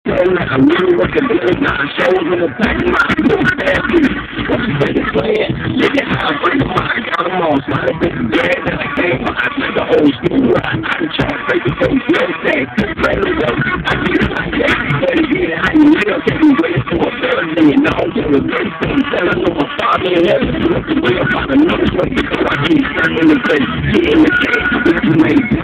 like I'm really working good. Now I shows in the back of my head. What's the biggest plan? Look at how I bring them out. I got them all. Smile a bit bad that I came from. I took the old school ride. I can try to face the face. Real thing. Friendly though. I get it like that. But again, how you live? Can't be waiting for a third million. No, I'm doing a great thing. Telling them my father in heaven. Look the way I'm about to know this way. So I keep stuck in the place. Get in the cage. This is amazing.